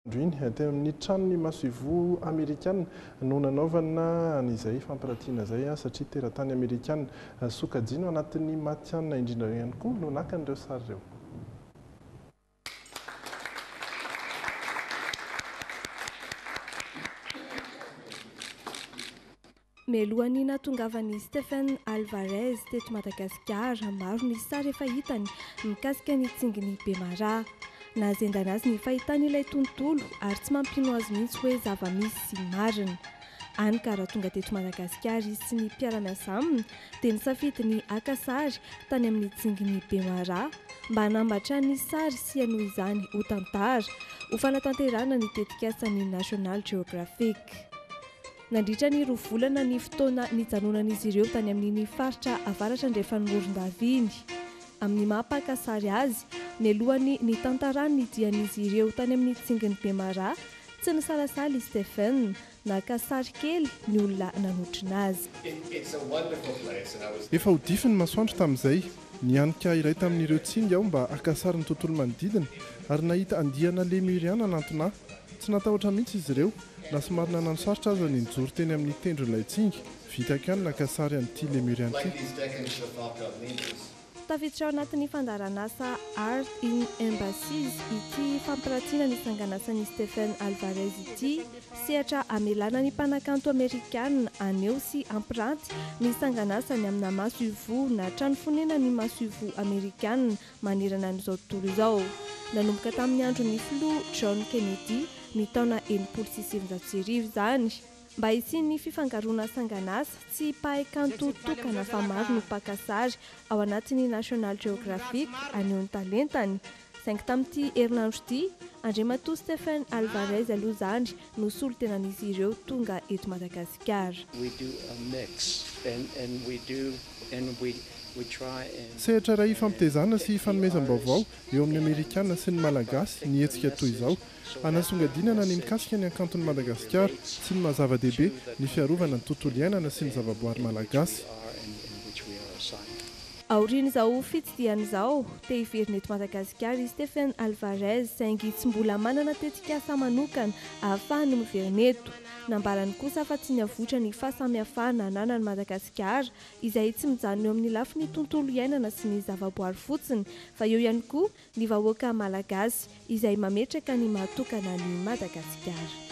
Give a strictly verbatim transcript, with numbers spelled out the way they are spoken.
Androiny teo amin'ny tranony masoivo Amerikana no nanaovana an'izay fampiratiana izay satria teratany Amerikana sokajino anatin'ny matianina indrindra ihany koa no nakan'ireo sary ireo. Melohan'ny natongavan'i Stephen Alvarez teto Madagasikara, maro ny sary efa hitany mikasika ny tsinginy Bemara. Nazendana azy ny fahitany ilay tontolo ary tsy mampino azy mihitsy hoe zava-misy sy marina. Any ka raha tonga teto Madagasikara izy sy ny mpiara-miasa aminy dia nisafidy ny aka sary tany amin'ny tsinginy Bemara mba hanambatra ny sary sy hanohy izany ho tantara ho fanatanterahana ny tetikasan'ny National Geographic. Nandritra ny roa volana ny fotoana nijanonan'izy ireo tany amin'ny faritra avaratra andrefan'Orondaviny. Amin'ny maha-paka sary azy, mialohany ny tantarany ny dian'izy ireo tany amin'ny tsinginy Bemara, tsy nisalasala i Stephen, naka sary kely ny olona nanotrina azy. Efa hodifiny masoandro tamin'izay, nianika iray tamin'ireo tsingy aho mba haka sary ny tontolo manodidina ary nahita andiana lemuriana anantona. Tsy natahotra mihitsy izy ireo, na somary nanano sarotra aza ny nijoro teny amin'ny tendron'ilay tsingy, vitako ihany naka sary an'ity lemuriana ity. Tafiditra ao anatin'ny fandaran'asa Art in Embassies ity fampiratiana ny sanganasan'i Stephen Alvarez ity, sehatra amelana ny mpanakanto Amerikana aneo sy ampiranty ny sanganasany amina masoivo na trano fonena ny masoivo Amerikana manerana an'izao tontolo izao. Nanomboka tamin'ny andron'ny filoha John Kennedy ny taona enimpolo sy sivinjato sy arivo izany. Mba hisian'ny fifangaroana sanganasa tsy mpahay kanto tokana fa maro no mpaka sary ao anatin'ny National Geographic aneho ny talentany. Saingy tamin'ity herinandro ity, Andriamatoa Stephen Alvarez aloha izany no solotenan'izy ireo tonga eto Madagasikara. Sehatra iray fampitezana sy fanomezam-baovao eo amin'ny Amerikana sy ny Malagasy ny hetsika toy izao. Hanasongadinana ny mikasika ny hakanton'ny Madagasikara sy ny mahazava-dehibe ny fiarovana ny tontolo iainana sy ny zavaboary Malagasy. Aorian'izao fitsidihan'izao, te hiverina eto Madagasikara i Stephen Alvarez saingy tsy mbola manana tetikasa manokana ahafahany miverina eto. Nambarany kosa fa tsy niavotra ny fahasamihafana ananan'i Madagasikara izay tsy mijanona eo amin'ny lafin'ny tontolo iainana sy ny zavaboary fotsiny, fa eo ihany koa ny vahoaka malagasy izay mametraka ny mahatokana ny Madagasikara.